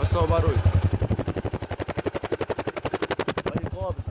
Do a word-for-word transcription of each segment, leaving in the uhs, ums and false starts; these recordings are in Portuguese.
Olha só o barulho. Olha o cobre.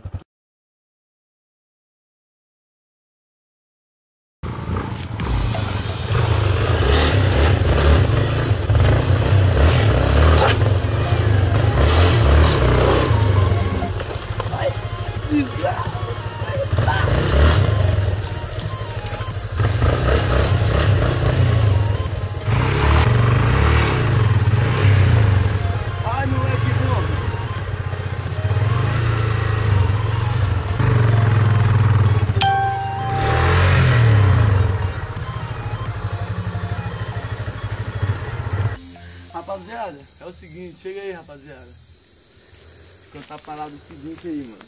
Rapaziada, é o seguinte, chega aí, rapaziada. Vou contar a parada do seguinte aí, mano.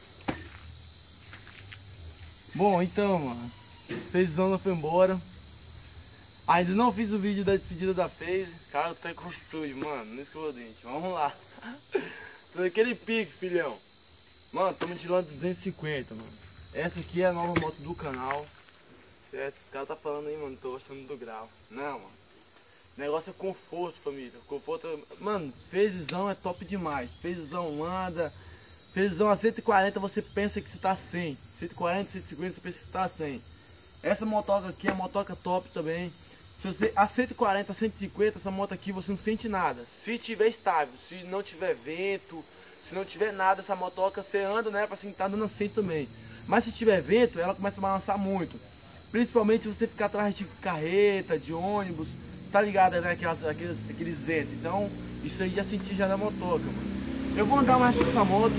Bom, então, mano, Feizão não foi embora. Ainda não fiz o vídeo da despedida da Feiz. Cara, eu tô com o estúdio, mano, não escovou o dente. Vamos lá. Tô naquele pique, filhão. Mano, estamos tirando duzentos e cinquenta, mano. Essa aqui é a nova moto do canal. Certo? Os caras tá falando aí, mano, tô gostando do grau. Não, mano. O negócio é conforto, família. Conforto, mano, Feizão é top demais. Feizão anda. Feizão a cento e quarenta você pensa que você tá cem. cento e quarenta, cento e cinquenta você pensa que você tá cem. Essa motoca aqui é motoca top também. Se você, a cento e quarenta, cento e cinquenta, essa moto aqui você não sente nada. Se tiver estável, se não tiver vento, se não tiver nada, essa motoca você anda, né, pra assim, tá dando assim também. Mas se tiver vento, ela começa a balançar muito. Principalmente se você ficar atrás de carreta, de ônibus. Tá ligado, né, aquelas, aqueles, aqueles ventos. Então, isso aí já senti já na motoca, mano. Eu vou andar mais com essa moto.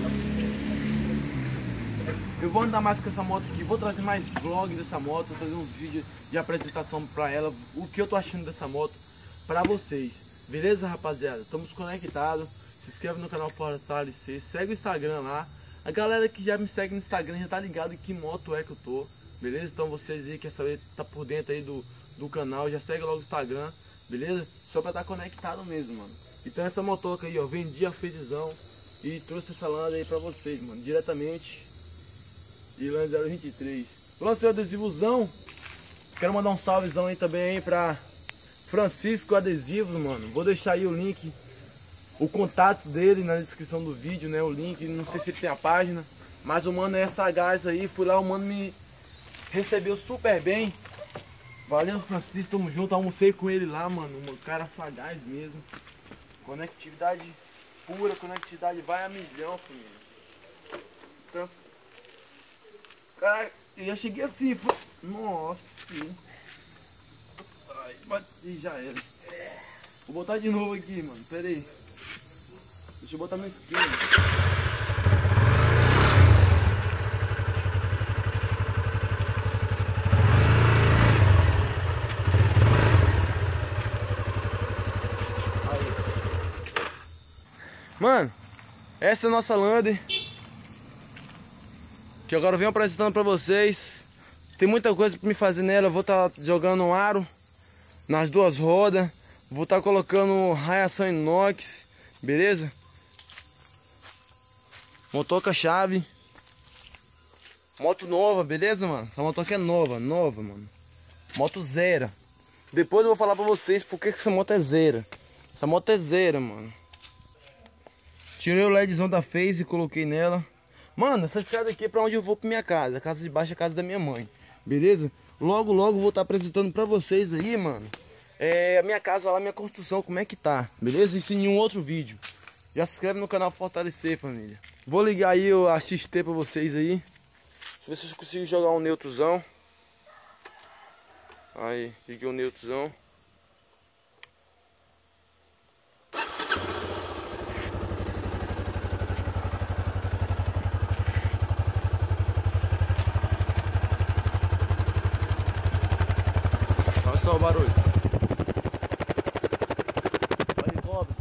Eu vou andar mais com essa moto aqui. Vou trazer mais vlog dessa moto. Vou fazer uns vídeos de apresentação pra ela. O que eu tô achando dessa moto pra vocês. Beleza, rapaziada? Estamos conectados. Se inscreve no canal Fortalecer. Segue o Instagram lá. A galera que já me segue no Instagram já tá ligado em que moto é que eu tô. Beleza? Então vocês aí que quer saber, tá por dentro aí do, do canal. Já segue logo o Instagram. Beleza? Só pra estar conectado mesmo, mano. Então essa motoca aí, ó, vendi a Feizão e trouxe essa landa aí pra vocês, mano. Diretamente de Landa zero vinte e três. Lancei o adesivozão. Quero mandar um salvezão aí também aí pra Francisco Adesivos, mano. Vou deixar aí o link, o contato dele na descrição do vídeo, né? O link, não sei se ele tem a página. Mas o mano é essa gás aí. Fui lá, o mano me recebeu super bem. Valeu, Francisco, tamo junto, almocei com ele lá, mano, um cara sagaz mesmo. Conectividade pura, conectividade vai a milhão, família. Então, cara, eu já cheguei assim, pô. Nossa, filho. Ai, bati, já era. Vou botar de novo aqui, mano, pera aí. Deixa eu botar no esquema. Mano, essa é a nossa Lander, que agora eu venho apresentando pra vocês. Tem muita coisa pra me fazer nela. Eu vou estar tá jogando um aro nas duas rodas. Vou estar tá colocando raiação inox, beleza? Motoca chave. Moto nova, beleza, mano? Essa motoca é nova, nova, mano. Moto zero. Depois eu vou falar pra vocês porque que essa moto é zero. Essa moto é zero, mano. Tirei o LEDzão da Feiz e coloquei nela. Mano, essa escada aqui é pra onde eu vou pra minha casa. A casa de baixo é a casa da minha mãe. Beleza? Logo, logo vou estar apresentando pra vocês aí, mano. É, a minha casa lá, minha construção, como é que tá. Beleza? Isso em um outro vídeo. Já se inscreve no canal Fortalecer, família. Vou ligar aí a X T pra vocês aí. Deixa eu ver se eu consigo jogar um neutrozão. Aí, liguei o neutrozão. Olha só o barulho. Olha o cobre.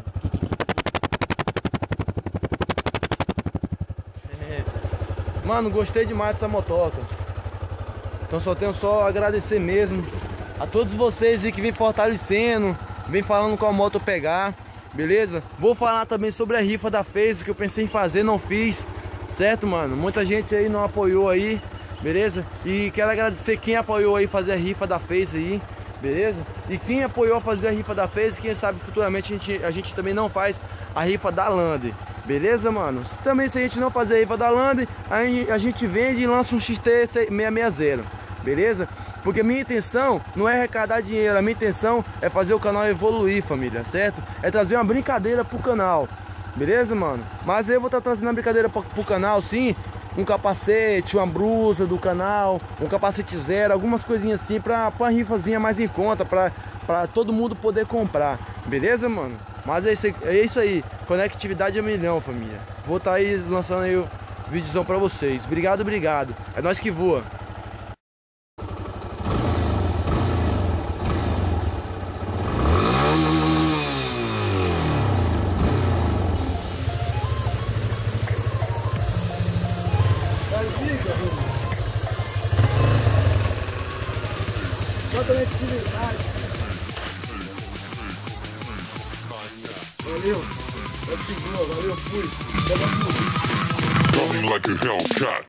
É. Mano, gostei demais dessa motoca. Então só tenho só a agradecer mesmo a todos vocês aí que vem fortalecendo, vem falando qual moto pegar, beleza? Vou falar também sobre a rifa da Feiz, que eu pensei em fazer, não fiz, certo, mano? Muita gente aí não apoiou aí, beleza? E quero agradecer quem apoiou aí fazer a rifa da Feiz aí, beleza? E quem apoiou fazer a rifa da Feiz, quem sabe futuramente a gente, a gente também não faz a rifa da Land. Beleza, mano? Também, se a gente não fazer a rifa da Land, aí a gente vende e lança um X T seiscentos e sessenta. Beleza? Porque minha intenção não é arrecadar dinheiro, a minha intenção é fazer o canal evoluir, família, certo? É trazer uma brincadeira pro canal, beleza, mano? Mas eu vou estar trazendo uma brincadeira pro, pro canal, sim, um capacete, uma blusa do canal, um capacete zero, algumas coisinhas assim pra, pra rifazinha mais em conta, pra, pra todo mundo poder comprar, beleza, mano? Mas é isso aí, é isso aí. Conectividade é milhão, família. Vou estar aí lançando aí o vídeozão pra vocês. Obrigado, obrigado. É nós que voa. Conectividade. Valeu, valeu, fui. Coming like a Hellcat.